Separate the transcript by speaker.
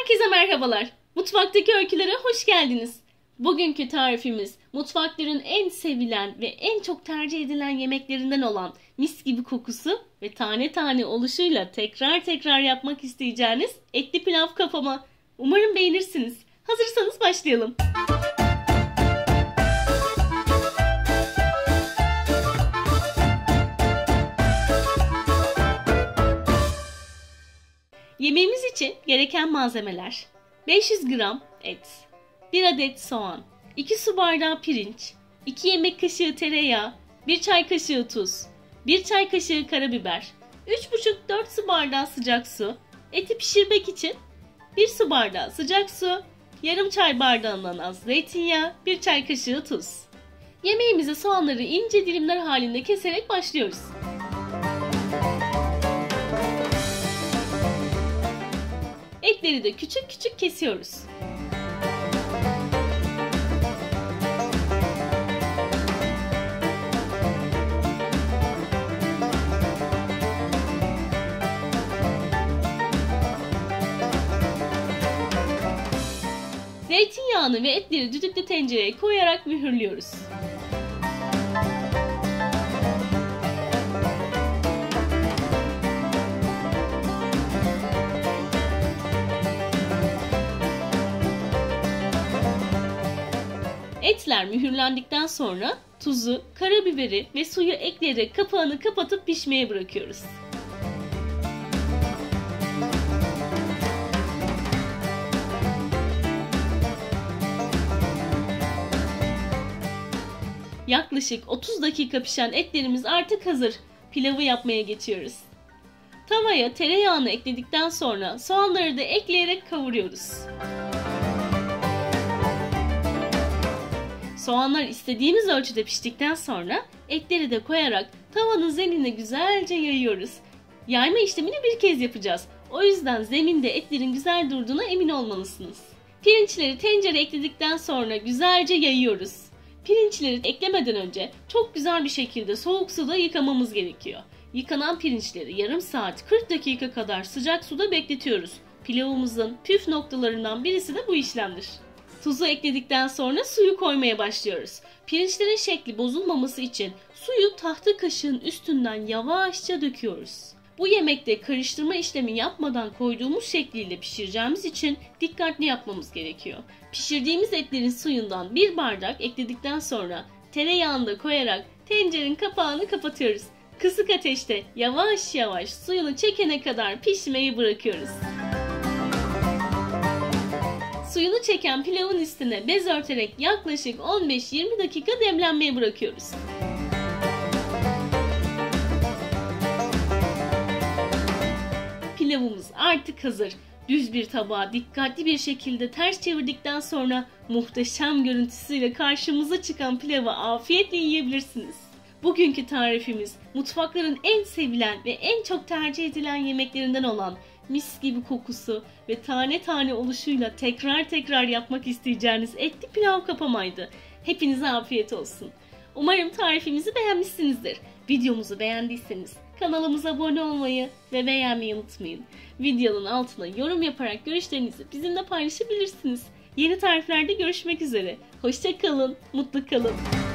Speaker 1: Herkese merhabalar. Mutfaktaki öykülere hoş geldiniz. Bugünkü tarifimiz mutfakların en sevilen ve en çok tercih edilen yemeklerinden olan mis gibi kokusu ve tane tane oluşuyla tekrar yapmak isteyeceğiniz etli pilav kafama. Umarım beğenirsiniz. Hazırsanız başlayalım. Yemeğimiz için gereken malzemeler: 500 gram et, 1 adet soğan, 2 su bardağı pirinç, 2 yemek kaşığı tereyağı, 1 çay kaşığı tuz, 1 çay kaşığı karabiber, 3,5-4 su bardağı sıcak su, eti pişirmek için 1 su bardağı sıcak su, yarım çay bardağından az zeytinyağı, 1 çay kaşığı tuz. Yemeğimize soğanları ince dilimler halinde keserek başlıyoruz. Etleri de küçük küçük kesiyoruz. Zeytinyağını ve etleri düdüklü tencereye koyarak mühürlüyoruz. Etler mühürlendikten sonra tuzu, karabiberi ve suyu ekleyerek kapağını kapatıp pişmeye bırakıyoruz. Yaklaşık 30 dakika pişen etlerimiz artık hazır. Pilavı yapmaya geçiyoruz. Tavaya tereyağını ekledikten sonra soğanları da ekleyerek kavuruyoruz. Soğanlar istediğimiz ölçüde piştikten sonra etleri de koyarak tavanın zeminine güzelce yayıyoruz. Yayma işlemini bir kez yapacağız. O yüzden zeminde etlerin güzel durduğuna emin olmalısınız. Pirinçleri tencereye ekledikten sonra güzelce yayıyoruz. Pirinçleri eklemeden önce çok güzel bir şekilde soğuk suda yıkamamız gerekiyor. Yıkanan pirinçleri yarım saat 40 dakika kadar sıcak suda bekletiyoruz. Pilavımızın püf noktalarından birisi de bu işlemdir. Tuzu ekledikten sonra suyu koymaya başlıyoruz. Pirinçlerin şekli bozulmaması için suyu tahta kaşığın üstünden yavaşça döküyoruz. Bu yemekte karıştırma işlemi yapmadan koyduğumuz şekliyle pişireceğimiz için dikkatli yapmamız gerekiyor. Pişirdiğimiz etlerin suyundan 1 bardak ekledikten sonra tereyağını da koyarak tencerenin kapağını kapatıyoruz. Kısık ateşte yavaş yavaş suyunu çekene kadar pişmeyi bırakıyoruz. Suyunu çeken pilavın üstüne bez örterek yaklaşık 15-20 dakika demlenmeye bırakıyoruz. Pilavımız artık hazır. Düz bir tabağa dikkatli bir şekilde ters çevirdikten sonra muhteşem görüntüsüyle karşımıza çıkan pilavı afiyetle yiyebilirsiniz. Bugünkü tarifimiz mutfakların en sevilen ve en çok tercih edilen yemeklerinden olan mis gibi kokusu ve tane tane oluşuyla tekrar yapmak isteyeceğiniz etli pilav kapamaydı. Hepinize afiyet olsun. Umarım tarifimizi beğenmişsinizdir. Videomuzu beğendiyseniz kanalımıza abone olmayı ve beğenmeyi unutmayın. Videonun altına yorum yaparak görüşlerinizi bizimle paylaşabilirsiniz. Yeni tariflerde görüşmek üzere. Hoşça kalın, mutlu kalın.